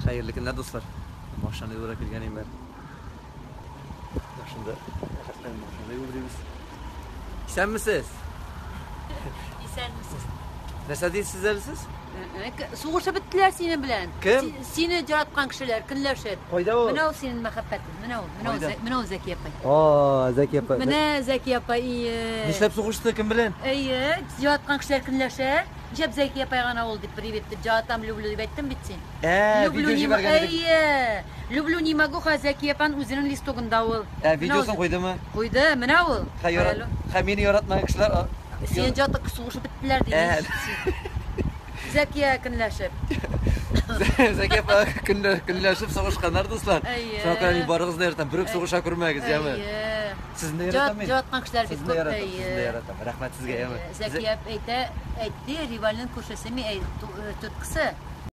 Hayırlı günler dostlar. Maşanı olarak gelgeneyim ben. Şimdi maşanı uğrayız. Sen misiniz? Sen misiniz? Nasıl değil sizlersiz? Soğuşa bittiler senin bilen. Kim? Seni yaratkan kişiler, kimlerşer. Koyda o. Mına o senin muhabbetin, mına o Zeki yapay. Aa, Zeki yapay. Mına Zeki yapay. Nislep soğuştu kim bilen? Yaratkan kişiler kimlerşer. Cep Zeki yapay gana oldu, privetti. Cahatam Lublu bittim bitsin. Videosu var geldi. Lublu nima goha Zeki yapan uzunun listogunda ol. Videosunu koydu mu? Koydu, mına ol. Beni yaratmayan kişiler. Senin cahatak soğuşa bittiler diye. Zekiye kimlerşer. Zeki yapay künleşip soğuşkanlar dostlar. Sonra kadar ibarığız nereden? Bürük soğuşa kurmayız ya mı? Sizin de yaratamayın. Cahatkan kişiler bir Sizin de yaratamayın. Rahmet sizge ya mı? Zeki etti, rivalinin koşasını tutkısı.